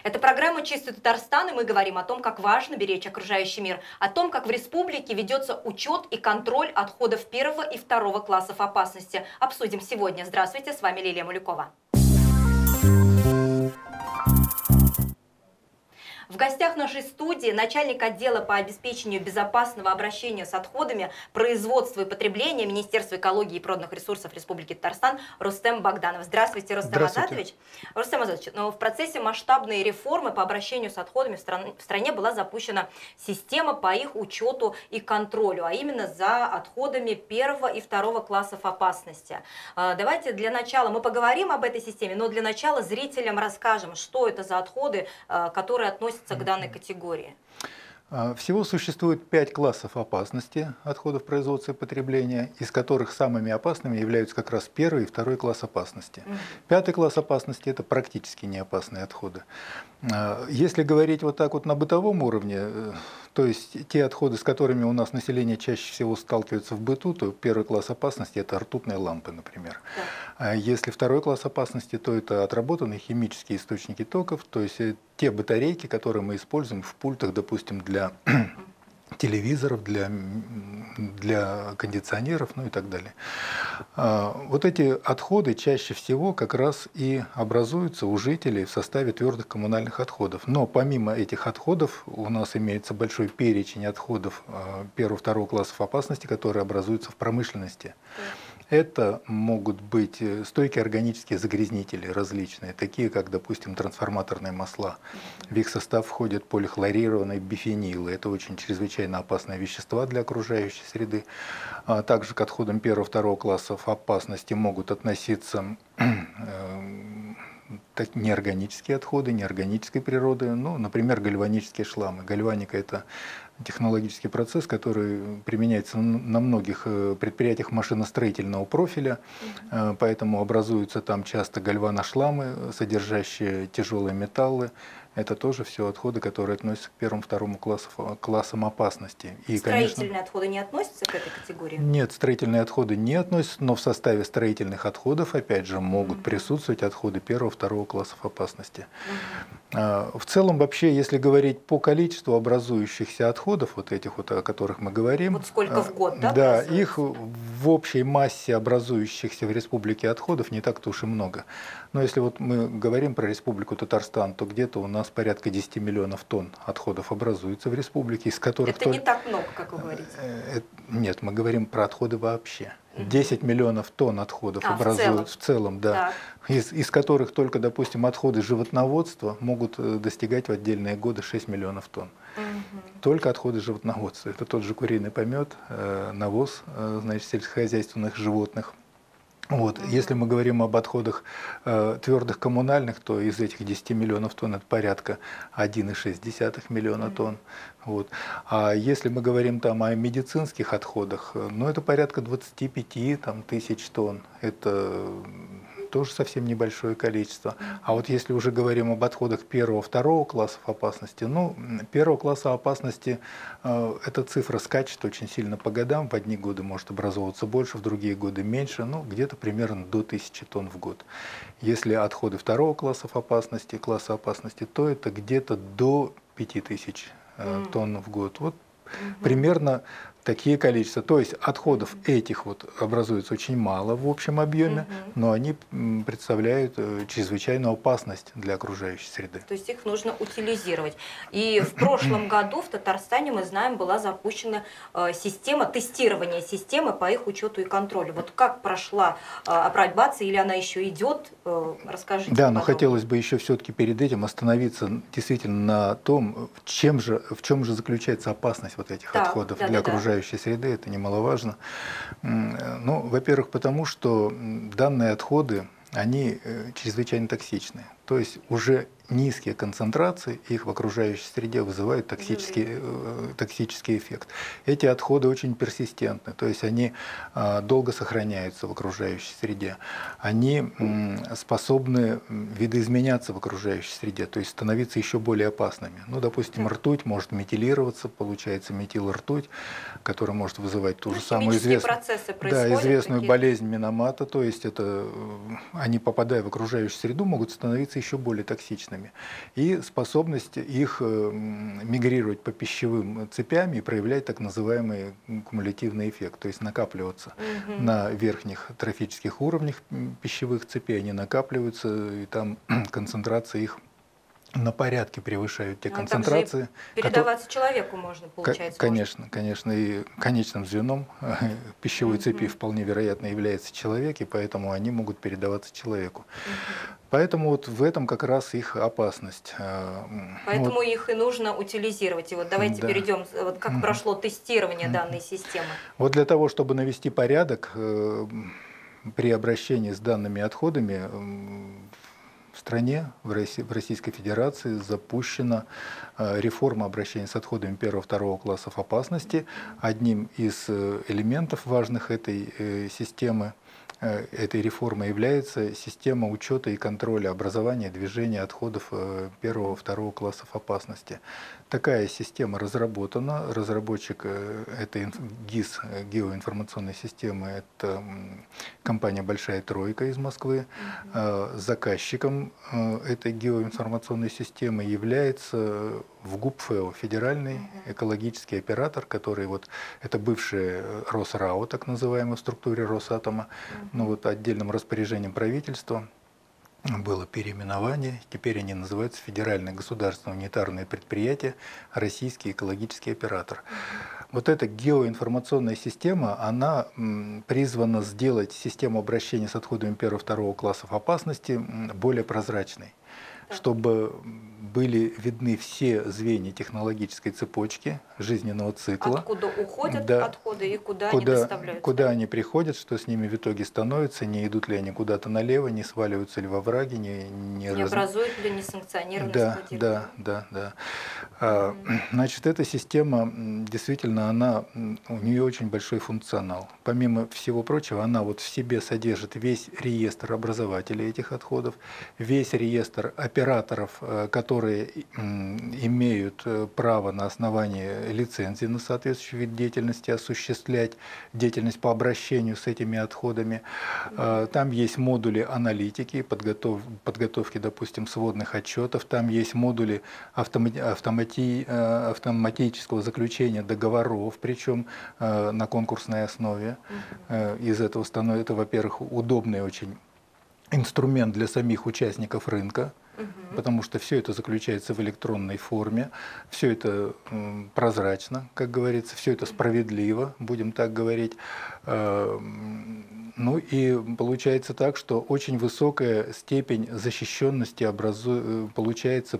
Это программа «Чистый Татарстан», и мы говорим о том, как важно беречь окружающий мир, о том, как в республике ведется учет и контроль отходов первого и второго классов опасности. Обсудим сегодня. Здравствуйте, с вами Лилия Малюкова. В гостях нашей студии начальник отдела по обеспечению безопасного обращения с отходами, производства и потребления Министерства экологии и природных ресурсов Республики Татарстан Рустем Богданов. Здравствуйте, Рустем Азатович. Рустем Азатович, в процессе масштабной реформы по обращению с отходами в стране была запущена система по их учету и контролю, а именно за отходами первого и второго классов опасности. Давайте для начала мы поговорим об этой системе, но для начала зрителям расскажем, что это за отходы, которые относятся к данной категории. Всего существует 5 классов опасности отходов производства и потребления, из которых самыми опасными являются как раз первый и второй класс опасности. Пятый класс опасности – это практически неопасные отходы. Если говорить вот так вот на бытовом уровне, то есть те отходы, с которыми у нас население чаще всего сталкивается в быту, то первый класс опасности – это ртутные лампы, например. А если второй класс опасности, то это отработанные химические источники токов, то есть те батарейки, которые мы используем в пультах, допустим, для телевизоров, для кондиционеров, ну и так далее. Вот эти отходы чаще всего как раз и образуются у жителей в составе твердых коммунальных отходов. Но помимо этих отходов у нас имеется большой перечень отходов первого-второго классов опасности, которые образуются в промышленности. Это могут быть стойкие органические загрязнители различные, такие как, допустим, трансформаторные масла. В их состав входят полихлорированные бифенилы. Это очень чрезвычайно опасные вещества для окружающей среды. Также к отходам первого-второго классов опасности могут относиться неорганические отходы, неорганической природы, ну, например, гальванические шламы. Гальваника – это технологический процесс, который применяется на многих предприятиях машиностроительного профиля, поэтому образуются там часто гальваношламы, содержащие тяжелые металлы. Это тоже все отходы, которые относятся к первому-второму классам опасности. И, строительные конечно, отходы не относятся к этой категории? Нет, строительные отходы не относятся, но в составе строительных отходов, опять же, могут присутствовать отходы первого-второго классов опасности. В целом, вообще, если говорить по количеству образующихся отходов, вот этих вот, о которых мы говорим, вот сколько в год, да? Да, их в общей массе образующихся в республике отходов не так-то уж и много. Но если вот мы говорим про Республику Татарстан, то где-то у нас порядка 10 миллионов тонн отходов образуется в республике, из которых... Это не так много, как вы говорите. Нет, мы говорим про отходы вообще. 10 миллионов тонн отходов образуют в целом, да, из которых только, допустим, отходы животноводства могут достигать в отдельные годы 6 миллионов тонн. Только отходы животноводства. Это тот же куриный помет, навоз, значит, сельскохозяйственных животных. Вот. Если мы говорим об отходах твердых коммунальных, то из этих 10 миллионов тонн это порядка 1,6 миллиона тонн. Вот. А если мы говорим там о медицинских отходах, ну это порядка 25 тысяч тонн. Это тоже совсем небольшое количество. А вот если уже говорим об отходах первого-второго классов опасности, ну, первого класса опасности эта цифра скачет очень сильно по годам. В одни годы может образовываться больше, в другие годы меньше, ну, где-то примерно до 1000 тонн в год. Если отходы второго класса опасности, то это где-то до 5000 тонн в год. Вот примерно такие количества. То есть отходов этих вот образуется очень мало в общем объеме, но они представляют чрезвычайную опасность для окружающей среды. То есть их нужно утилизировать. И в прошлом году в Татарстане, мы знаем, была запущена система, тестирование системы по их учету и контролю. Вот как прошла апробация, или она еще идет? Расскажите. Да, но хотелось бы еще все-таки перед этим остановиться действительно на том, в чем же заключается опасность вот этих отходов для окружающей среды, это немаловажно. Ну, во-первых, потому что данные отходы, они чрезвычайно токсичны. То есть уже низкие концентрации их в окружающей среде вызывают токсический эффект. Эти отходы очень персистентны, то есть они долго сохраняются в окружающей среде. Они способны видоизменяться в окружающей среде, то есть становиться еще более опасными. Ну, допустим, ртуть может метилироваться, получается метилртуть, которая может вызывать ту же самую известную болезнь Миномата, то есть это, они, попадая в окружающую среду, могут становиться еще более токсичными. И способность их мигрировать по пищевым цепям и проявлять так называемый кумулятивный эффект, то есть накапливаться на верхних трофических уровнях пищевых цепей, они накапливаются, и там концентрация их на порядке превышают те концентрации. Передаваться человеку можно, получается. Конечно, конечно. И конечным звеном пищевой цепи вполне вероятно является человек, и поэтому они могут передаваться человеку. Поэтому вот в этом как раз их опасность. Поэтому вот их и нужно утилизировать. И вот давайте перейдем, вот как прошло тестирование данной системы. Вот для того, чтобы навести порядок при обращении с данными отходами, в стране, в Российской Федерации запущена реформа обращения с отходами первого-второго классов опасности. Одним из элементов важных этой системы, этой реформы является система учета и контроля образования и движения отходов первого-второго классов опасности. Такая система разработана. Разработчик этой ГИС, геоинформационной системы, это компания «Большая тройка» из Москвы. Заказчиком этой геоинформационной системы является ВГУП ФЭО, федеральный экологический оператор, который вот, это бывший Росрао, так называемый, в структуре Росатома, но вот отдельным распоряжением правительства было переименование, теперь они называются Федеральное государственное унитарное предприятие «Российский экологический оператор». Вот эта геоинформационная система, она призвана сделать систему обращения с отходами первого-второго классов опасности более прозрачной, чтобы были видны все звенья технологической цепочки жизненного цикла. Откуда уходят отходы и куда они доставляются. Куда они приходят, что с ними в итоге становится, не идут ли они куда-то налево, не сваливаются ли во враги, не образуют ли несанкционированное складирование. Да. Значит, эта система, действительно, у нее очень большой функционал. Помимо всего прочего, она вот в себе содержит весь реестр образователей этих отходов, весь реестр операторов, которые имеют право на основании лицензии на соответствующий вид деятельности осуществлять деятельность по обращению с этими отходами. Там есть модули аналитики, подготовки, допустим, сводных отчетов, там есть модули автоматического заключения договоров, причем на конкурсной основе. Из этого становится, во-первых, удобный очень инструмент для самих участников рынка, потому что все это заключается в электронной форме, все это прозрачно, как говорится, все это справедливо, будем так говорить. Ну и получается так, что очень высокая степень защищенности получается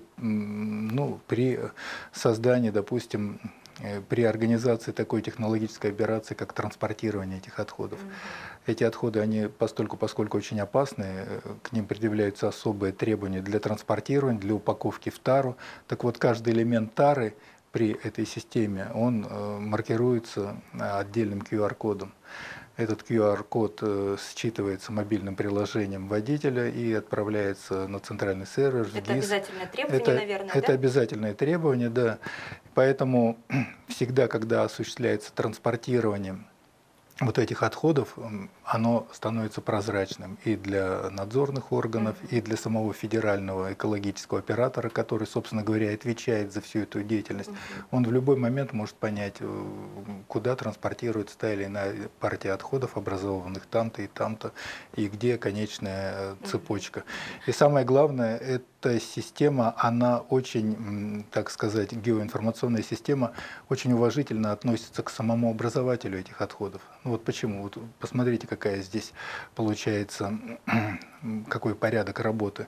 при создании, допустим, при организации такой технологической операции, как транспортирование этих отходов. Эти отходы, они поскольку очень опасны, к ним предъявляются особые требования для транспортирования, для упаковки в тару. Так вот, каждый элемент тары при этой системе, он маркируется отдельным QR-кодом. Этот QR-код считывается мобильным приложением водителя и отправляется на центральный сервер. Это обязательное требование, наверное, Это обязательное требование, да. Поэтому всегда, когда осуществляется транспортирование вот этих отходов, оно становится прозрачным и для надзорных органов, и для самого федерального экологического оператора, который, собственно говоря, отвечает за всю эту деятельность. Он в любой момент может понять, куда транспортируется та или иная партия отходов, образованных там-то и там-то, и где конечная цепочка. И самое главное, эта система, она очень, так сказать, геоинформационная система, очень уважительно относится к самому образователю этих отходов. Ну вот почему? Вот посмотрите, какая здесь получается, какой порядок работы.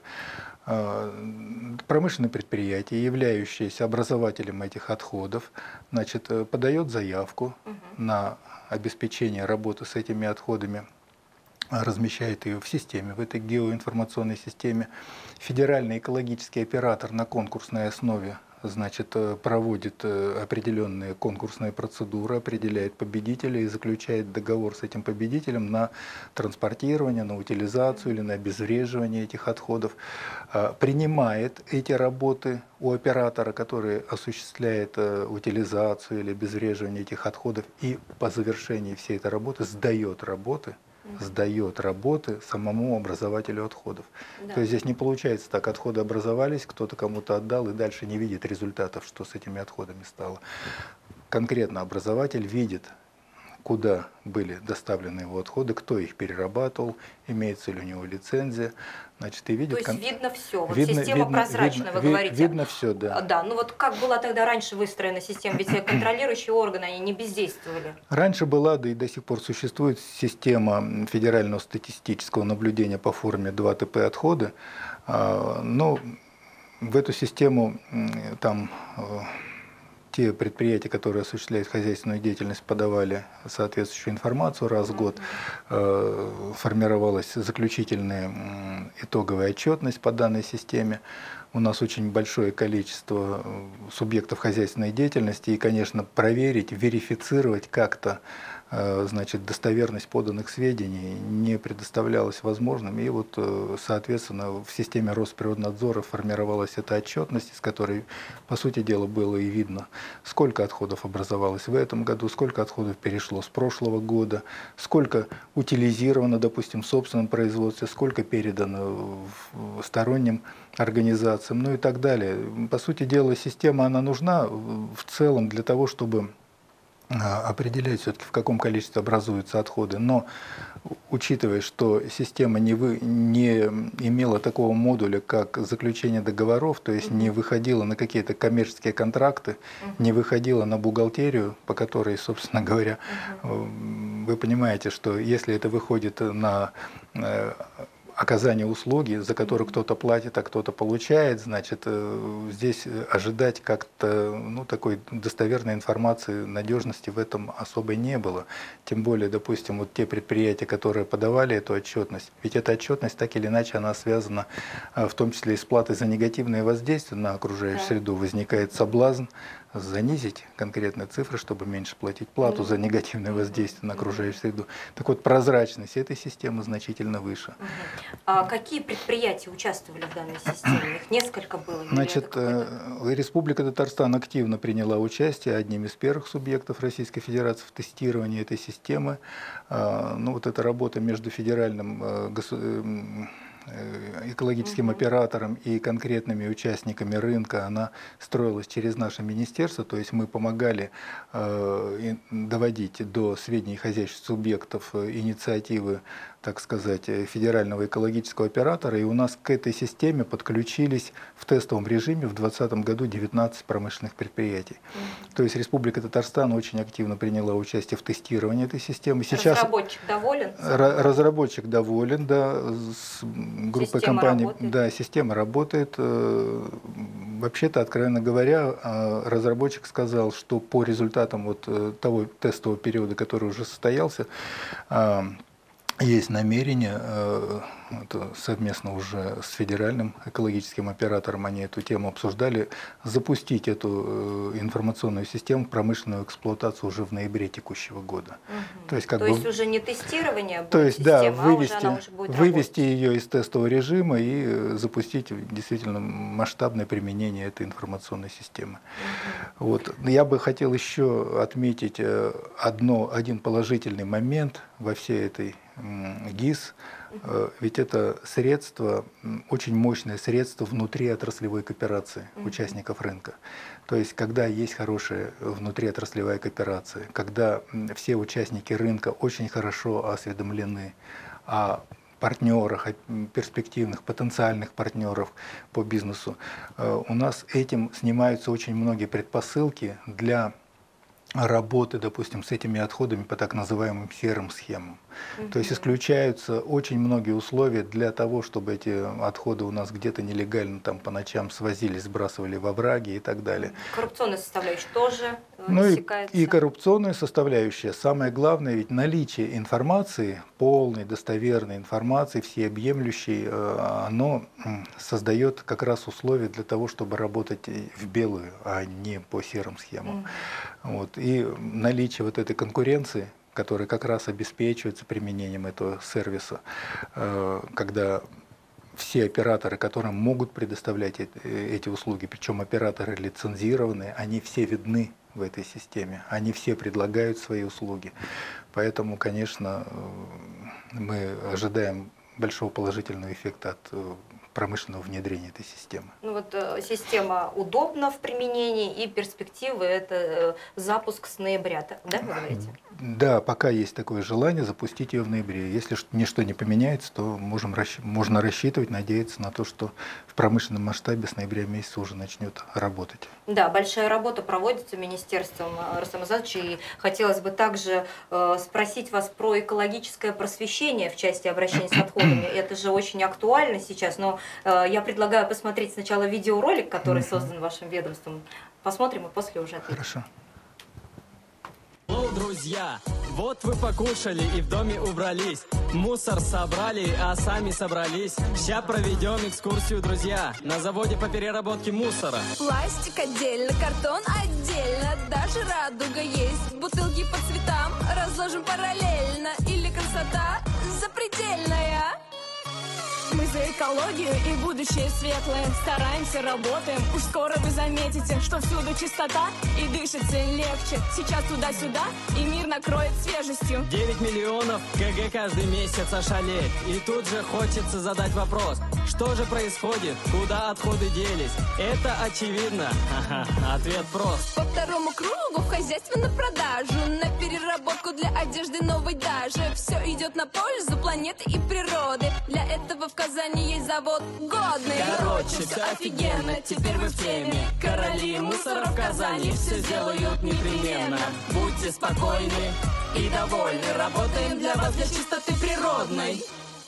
Промышленное предприятие, являющееся образователем этих отходов, значит, подает заявку на обеспечение работы с этими отходами, размещает ее в системе, в этой геоинформационной системе. Федеральный экологический оператор на конкурсной основе, значит, проводит определенные конкурсные процедуры, определяет победителя и заключает договор с этим победителем на транспортирование, на утилизацию или на обезвреживание этих отходов, принимает эти работы у оператора, который осуществляет утилизацию или обезвреживание этих отходов, и по завершении всей этой работы сдает работы сдает работы самому образователю отходов. Да. То есть здесь не получается так, отходы образовались, кто-то кому-то отдал и дальше не видит результатов, что с этими отходами стало. Конкретно образователь видит, куда были доставлены его отходы, кто их перерабатывал, имеется ли у него лицензия. Значит, и видит, то есть видно все. Вот видно, система прозрачная, вы говорите. Видно все, да. Да, ну вот как была тогда раньше выстроена система? Ведь контролирующие органы, они не бездействовали. Раньше была, да и до сих пор существует система федерального статистического наблюдения по форме 2ТП отходы. Но в эту систему там те предприятия, которые осуществляют хозяйственную деятельность, подавали соответствующую информацию раз в год, формировалась заключительная итоговая отчетность по данной системе. У нас очень большое количество субъектов хозяйственной деятельности, и, конечно, проверить, верифицировать как-то, значит, достоверность поданных сведений не предоставлялось возможным. И вот, соответственно, в системе Росприроднадзора формировалась эта отчетность, из которой, по сути дела, было и видно, сколько отходов образовалось в этом году, сколько отходов перешло с прошлого года, сколько утилизировано, допустим, в собственном производстве, сколько передано сторонним организациям, ну и так далее. По сути дела, система, она нужна в целом для того, чтобы определять все-таки, в каком количестве образуются отходы. Но учитывая, что система не имела такого модуля, как заключение договоров, то есть не выходила на какие-то коммерческие контракты, не выходила на бухгалтерию, по которой, собственно говоря, вы понимаете, что если это выходит на оказание услуги, за которую кто-то платит, а кто-то получает, значит, здесь ожидать как-то, ну, такой достоверной информации, надежности в этом особо не было. Тем более, допустим, вот те предприятия, которые подавали эту отчетность, ведь эта отчетность так или иначе она связана в том числе и с платой за негативное воздействие на окружающую среду. Возникает соблазн занизить конкретные цифры, чтобы меньше платить плату за негативное воздействие на окружающую среду. Так вот, прозрачность этой системы значительно выше. А какие предприятия участвовали в данной системе? Их несколько было? Значит, Республика Татарстан активно приняла участие, одним из первых субъектов Российской Федерации в тестировании этой системы. Ну, вот эта работа между федеральным экологическим оператором и конкретными участниками рынка, она строилась через наше министерство, то есть мы помогали доводить до сведений хозяйственных субъектов инициативы, так сказать, федерального экологического оператора, и у нас к этой системе подключились в тестовом режиме в 2020 году 19 промышленных предприятий. То есть Республика Татарстан очень активно приняла участие в тестировании этой системы. Сейчас разработчик доволен? Разработчик доволен, да, с группой компаний. Да, система работает. Вообще-то, откровенно говоря, разработчик сказал, что по результатам вот того тестового периода, который уже состоялся, есть намерение, совместно уже с федеральным экологическим оператором, они эту тему обсуждали, запустить эту информационную систему в промышленную эксплуатацию уже в ноябре текущего года. То есть уже не тестирование будет, то есть, система, да, она уже будет вывести ее из тестового режима и запустить действительно масштабное применение этой информационной системы. Вот. Я бы хотел еще отметить один положительный момент во всей этой ГИС, ведь это средство, очень мощное средство внутриотраслевой кооперации участников рынка. То есть, когда есть хорошая внутриотраслевая кооперация, когда все участники рынка очень хорошо осведомлены о партнерах, о перспективных, потенциальных партнеров по бизнесу, у нас этим снимаются очень многие предпосылки для работы, допустим, с этими отходами по так называемым серым схемам. То есть исключаются очень многие условия для того, чтобы эти отходы у нас где-то нелегально там по ночам свозили, сбрасывали во враги и так далее. Коррупционная составляющая тоже иссякается. И коррупционная составляющая. Самое главное, ведь наличие информации, полной, достоверной информации, всеобъемлющей, оно создает как раз условия для того, чтобы работать в белую, а не по серым схемам. Вот. И наличие вот этой конкуренции, который как раз обеспечивается применением этого сервиса, когда все операторы, которые могут предоставлять эти услуги, причем операторы лицензированные, они все видны в этой системе, они все предлагают свои услуги. Поэтому, конечно, мы ожидаем большого положительного эффекта от промышленного внедрения этой системы. Ну вот система удобна в применении, и перспективы это запуск с ноября, да, вы говорите? Да, пока есть такое желание запустить ее в ноябре. Если ничто не поменяется, то можно рассчитывать, надеяться на то, что в промышленном масштабе с ноября месяца уже начнет работать. Да, большая работа проводится Министерством, Рустам Азатович, и хотелось бы также спросить вас про экологическое просвещение в части обращения с отходами. Это же очень актуально сейчас, но я предлагаю посмотреть сначала видеоролик, который создан вашим ведомством. Посмотрим и после уже ответим. Хорошо. О, друзья, вот вы покушали и в доме убрались. Мусор собрали, а сами собрались. Ща проведем экскурсию, друзья, на заводе по переработке мусора. Пластик отдельно, картон отдельно, даже радуга есть. Бутылки по цветам разложим параллельно. Или красота запредельная. Мы за экологию и будущее светлое. Стараемся, работаем. Уж скоро вы заметите, что всюду чистота и дышится легче. Сейчас туда-сюда, и мир накроет свежестью. 9 миллионов КГ каждый месяц ошалеет. И тут же хочется задать вопрос: что же происходит? Куда отходы делись? Это очевидно. Ха-ха, ответ прост. По второму кругу в хозяйство на продажу, на переработку для одежды новой даже. Все идет на пользу планеты и природы. Для этого в Казани есть завод годный. Короче, все офигенно, теперь вы в теме. Короли мусора в Казани все сделают непременно. Будьте спокойны и довольны. Работаем для вас, для чистоты природной.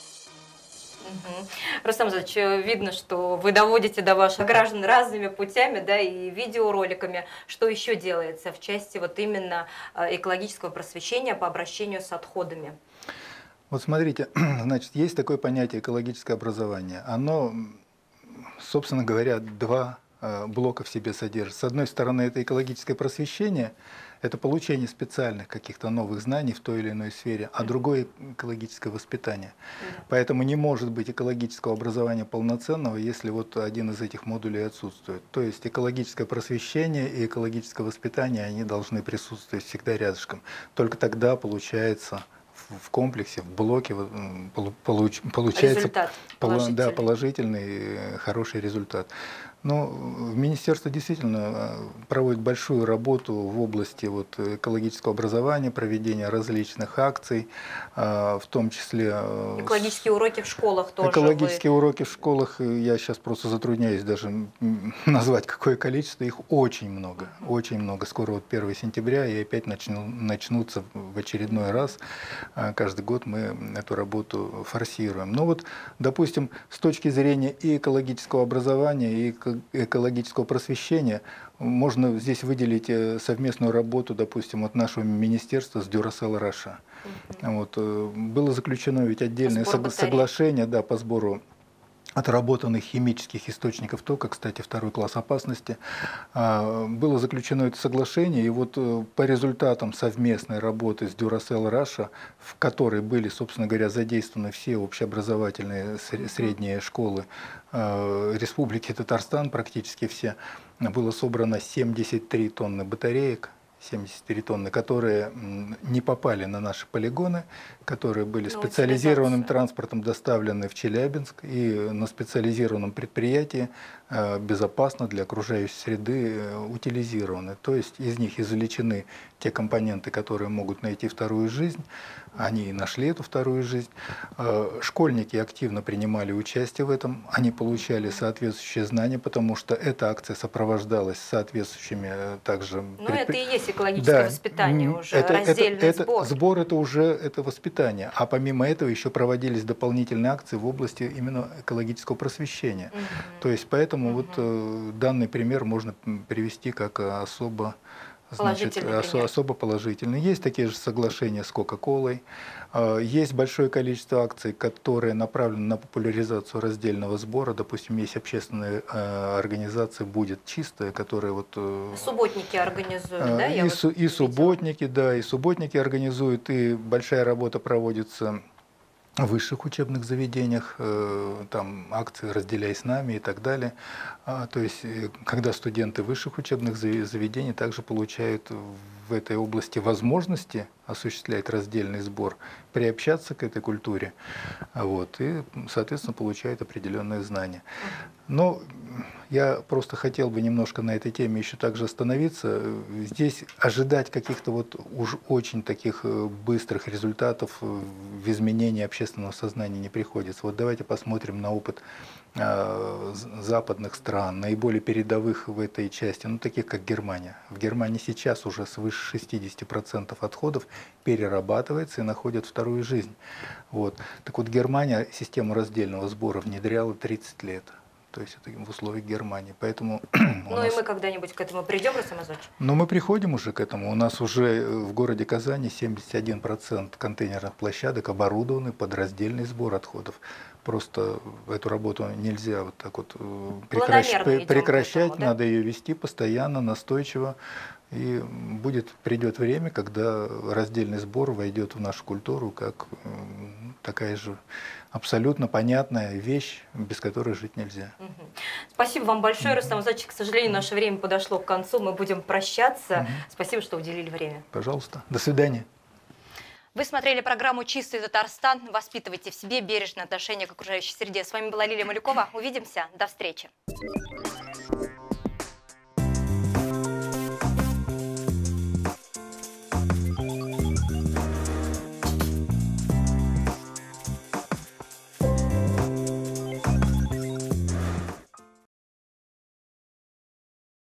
Рустам Азатович, видно, что вы доводите до ваших граждан разными путями, да, и видеороликами. Что еще делается в части вот именно экологического просвещения по обращению с отходами? Вот смотрите, значит, есть такое понятие экологическое образование. Оно, собственно говоря, два блока в себе содержит. С одной стороны, это экологическое просвещение, это получение специальных каких-то новых знаний в той или иной сфере, а другое экологическое воспитание. Поэтому не может быть экологического образования полноценного, если вот один из этих модулей отсутствует. То есть экологическое просвещение и экологическое воспитание, они должны присутствовать всегда рядышком. Только тогда получается в комплексе, в блоке получается положительный, хороший результат. Но Министерство действительно проводит большую работу в области вот экологического образования, проведения различных акций, в том числе… Экологические уроки в школах тоже. Экологические уроки в школах, я сейчас просто затрудняюсь даже назвать какое количество, их очень много, очень много. Скоро вот 1 сентября и опять начнутся в очередной раз. Каждый год мы эту работу форсируем. Но вот, допустим, с точки зрения и экологического образования, и экологического просвещения, можно здесь выделить совместную работу, допустим, от нашего министерства с Duracell Russia. Вот, было заключено ведь отдельное соглашение, да, по сбору отработанных химических источников тока, кстати, 2 класс опасности. Было заключено это соглашение, и вот по результатам совместной работы с Duracell Russia, в которой были, собственно говоря, задействованы все общеобразовательные средние школы Республики Татарстан, практически все, было собрано 73 тонны батареек, 73 тонны, которые не попали на наши полигоны, которые были специализированным транспортом доставлены в Челябинск и на специализированном предприятии безопасно для окружающей среды утилизированы. То есть из них извлечены те компоненты, которые могут найти вторую жизнь. Они и нашли эту вторую жизнь. Школьники активно принимали участие в этом, они получали соответствующие знания, потому что эта акция сопровождалась соответствующими также… Ну, это и есть экологическое воспитание уже, раздельный сбор. Сбор – это уже воспитание, а помимо этого еще проводились дополнительные акции в области именно экологического просвещения. То есть поэтому вот данный пример можно привести как особо… Значит, особо положительный. Есть такие же соглашения с Кока-Колой, есть большое количество акций, которые направлены на популяризацию раздельного сбора. Допустим, есть общественная организация «Будет чистая», которая вот… Субботники организуют, да? И субботники, да, и субботники организуют, и большая работа проводится в высших учебных заведениях, там акции «Разделяй с нами» и так далее. То есть, когда студенты высших учебных заведений также получают в этой области возможности осуществлять раздельный сбор, приобщаться к этой культуре, вот, и, соответственно, получают определенные знания. Но я просто хотел бы немножко на этой теме еще также остановиться. Здесь ожидать каких-то вот уж очень таких быстрых результатов в изменении общественного сознания не приходится. Вот давайте посмотрим на опыт западных стран, наиболее передовых в этой части, ну таких как Германия. В Германии сейчас уже свыше 60% отходов перерабатывается и находят вторую жизнь. Вот. Так вот, Германия систему раздельного сбора внедряла 30 лет. То есть это в условиях Германии. Поэтому ну и мы когда-нибудь к этому придем, Рустам Азатович? Но мы приходим уже к этому. У нас уже в городе Казани 71% контейнерных площадок оборудованы под раздельный сбор отходов. Просто эту работу нельзя вот так вот прекращать, надо ее вести постоянно, настойчиво. И придет время, когда раздельный сбор войдет в нашу культуру как такая же абсолютно понятная вещь, без которой жить нельзя. Спасибо вам большое, Рустам Азатович. К сожалению, наше время подошло к концу. Мы будем прощаться. Спасибо, что уделили время. Пожалуйста. До свидания. Вы смотрели программу «Чистый Татарстан». Воспитывайте в себе бережное отношение к окружающей среде. С вами была Лилия Малюкова. Увидимся. До встречи.